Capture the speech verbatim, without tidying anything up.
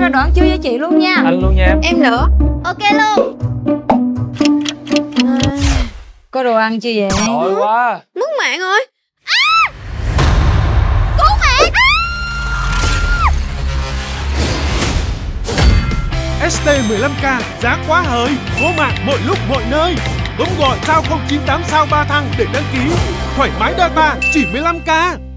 ra đoạn chơi với chị luôn nha. Anh luôn nha em. Em nữa. Ok luôn. Có đồ ăn chưa vậy? Đói quá. Mất mạng rồi. Cứu mạng. ét tê mười lăm k giá quá hời, vô mạng mọi lúc mọi nơi. Bấm gọi sao không chín tám sao ba thăng để đăng ký. Thoải mái data chỉ mười lăm k.